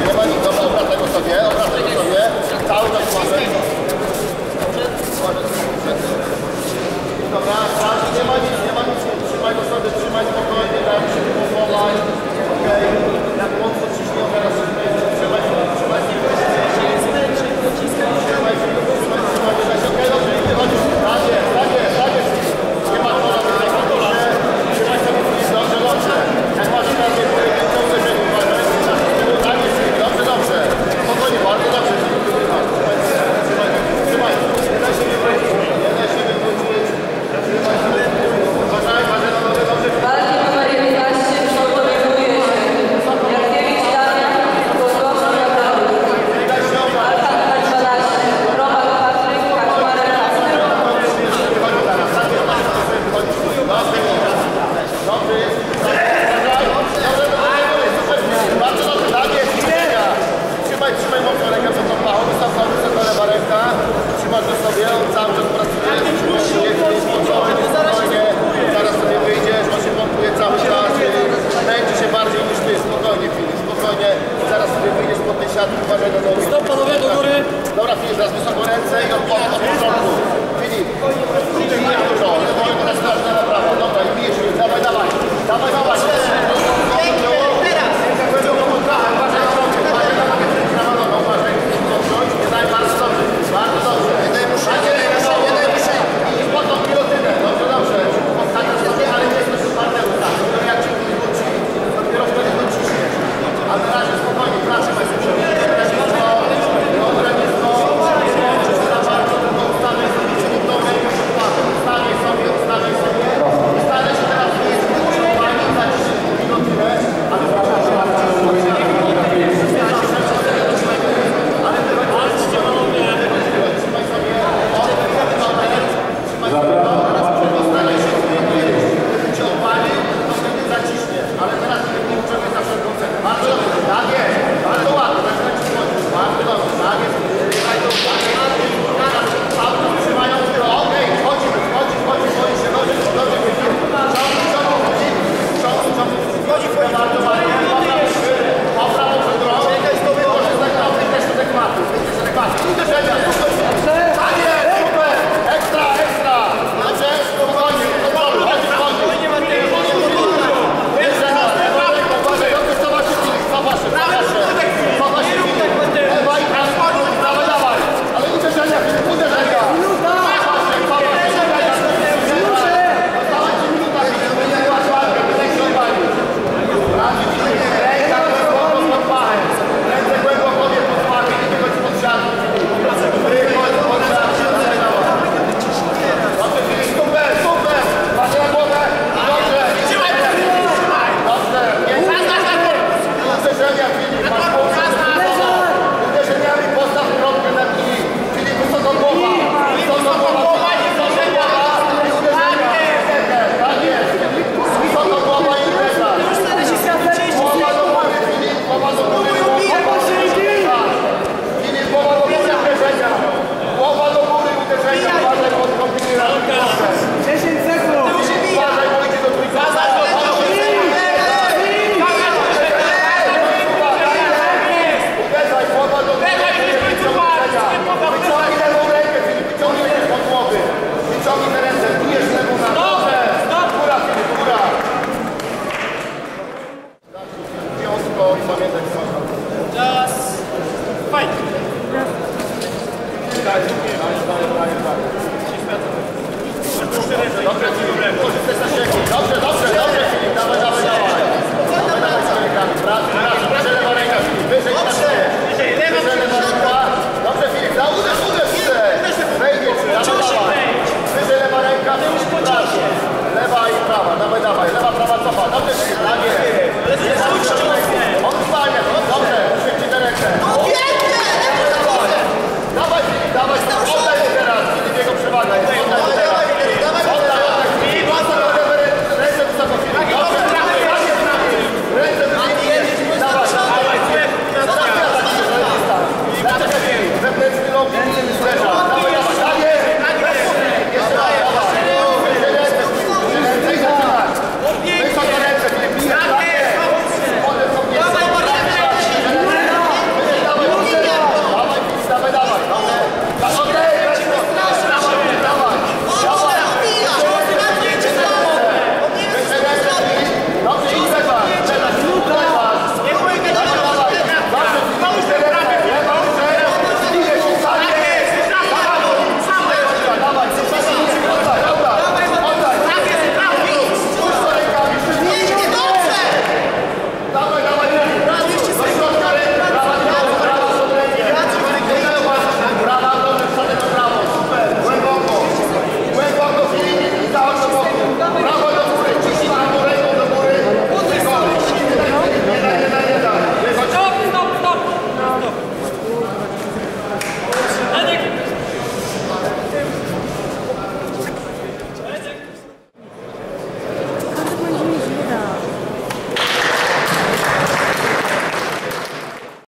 nie ma nic, dobra, obracaj go sobie, cały czas mamy. Dobra, nie ma nic, trzymaj go sobie, trzymaj spokojnie, daj się powolaj, okej, jak mocno ciśnie, teraz trzymaj się, okej, dobrze, wychodzisz, tak jest, nie ma kola, trzymaj sobie, dobrze, jak masz okazję, pojedynczą uderzeniu, tak jest, dobrze, spokojnie, bardzo dobrze, trzymaj, nie daj się wywrócić, uważaj, dobrze. Walki numer 11 przygotowuje się. Jarkiewicz Damian, Kozłowski Naprawdę. Walka numer 12. Robak Patryk, Kaczmarek Kacper. Bardzo dobrze, tak jest, trzymaj mocno rękę przed tą pachą, wysoko lewa ręka, trzymasz go sobie, on cały czas pracuje, zaraz sobie wyjdziesz, on się pompuje cały czas, męczy się bardziej niż ty, spokojnie Filip, spokojnie, zaraz sobie wyjdziesz pod tej siatki, uważaj do nogi. Stop panowie, do góry! Dobra Filip, teraz wysoko ręce i od początku. Filip, nie dużo, teraz na prawo, dobra i bijesz, dawaj. Dobrze,